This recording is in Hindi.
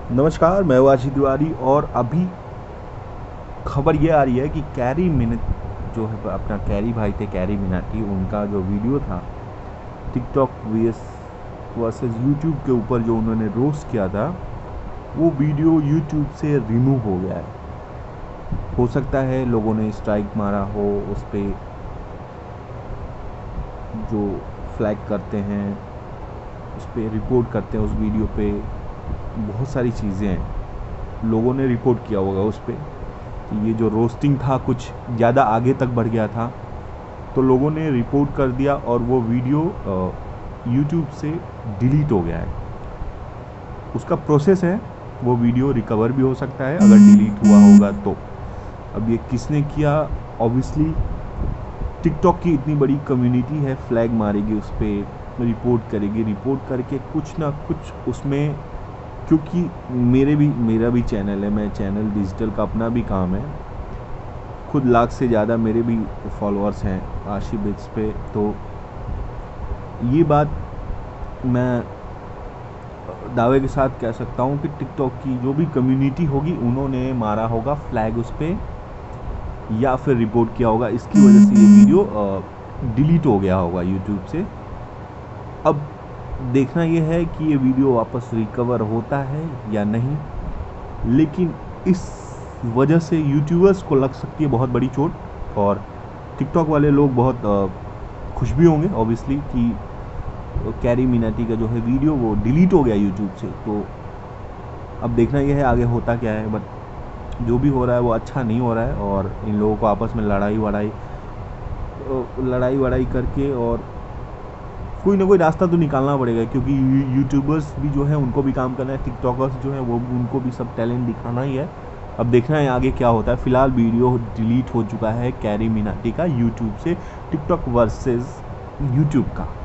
नमस्कार, मैं हूँ आशीष तिवारी और अभी खबर ये आ रही है कि कैरी मिनट जो है अपना कैरी भाई थे, कैरी मिनाटी, उनका जो वीडियो था टिकटॉक वर्सेस यूट्यूब के ऊपर जो उन्होंने रोस्ट किया था, वो वीडियो यूट्यूब से रिमूव हो गया है। हो सकता है लोगों ने स्ट्राइक मारा हो, उस पर जो फ्लैग करते हैं, उस पर रिपोर्ट करते हैं, उस वीडियो पे बहुत सारी चीज़ें हैं, लोगों ने रिपोर्ट किया होगा उस पर कि ये जो रोस्टिंग था कुछ ज़्यादा आगे तक बढ़ गया था, तो लोगों ने रिपोर्ट कर दिया और वो वीडियो यूट्यूब से डिलीट हो गया है। उसका प्रोसेस है, वो वीडियो रिकवर भी हो सकता है अगर डिलीट हुआ होगा तो। अब ये किसने किया, ऑब्वियसली टिकटॉक की इतनी बड़ी कम्युनिटी है, फ्लैग मारेगी उस पर, रिपोर्ट करेगी, रिपोर्ट करके कुछ ना कुछ उसमें, क्योंकि मेरा भी चैनल है, मैं चैनल डिजिटल का अपना भी काम है, खुद लाख से ज़्यादा मेरे भी फॉलोअर्स हैं आशिफ बिट्स पे। तो ये बात मैं दावे के साथ कह सकता हूँ कि टिकटॉक की जो भी कम्युनिटी होगी उन्होंने मारा होगा फ्लैग उस पर, या फिर रिपोर्ट किया होगा, इसकी वजह से ये वीडियो डिलीट हो गया होगा यूट्यूब से। अब देखना ये है कि ये वीडियो वापस रिकवर होता है या नहीं, लेकिन इस वजह से यूट्यूबर्स को लग सकती है बहुत बड़ी चोट, और टिकटॉक वाले लोग बहुत खुश भी होंगे ऑब्वियसली कि कैरी मिनाटी का जो है वीडियो वो डिलीट हो गया यूट्यूब से। तो अब देखना यह है आगे होता क्या है, बट जो भी हो रहा है वो अच्छा नहीं हो रहा है, और इन लोगों को आपस में लड़ाई वड़ाई करके और कोई ना कोई रास्ता तो निकालना पड़ेगा, क्योंकि यूट्यूबर्स भी जो है उनको भी काम करना है, टिकटॉकर्स जो है वो उनको भी सब टैलेंट दिखाना ही है। अब देखना है आगे क्या होता है। फिलहाल वीडियो डिलीट हो चुका है कैरी मिनाटी का यूट्यूब से, टिकटॉक वर्सेस यूट्यूब का।